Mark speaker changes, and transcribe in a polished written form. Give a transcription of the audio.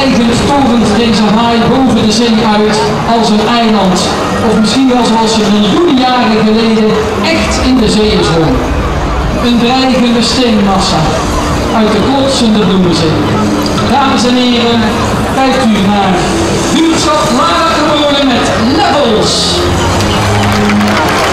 Speaker 1: dreigend torent deze haai boven de zee uit als een eiland. Of misschien wel zoals ze miljoenen jaren geleden echt in de zee zwom. Een dreigende steenmassa uit de klotsende bloemenzee. Dames en heren, kijkt u naar buurtschap Lara Gewone met Levels.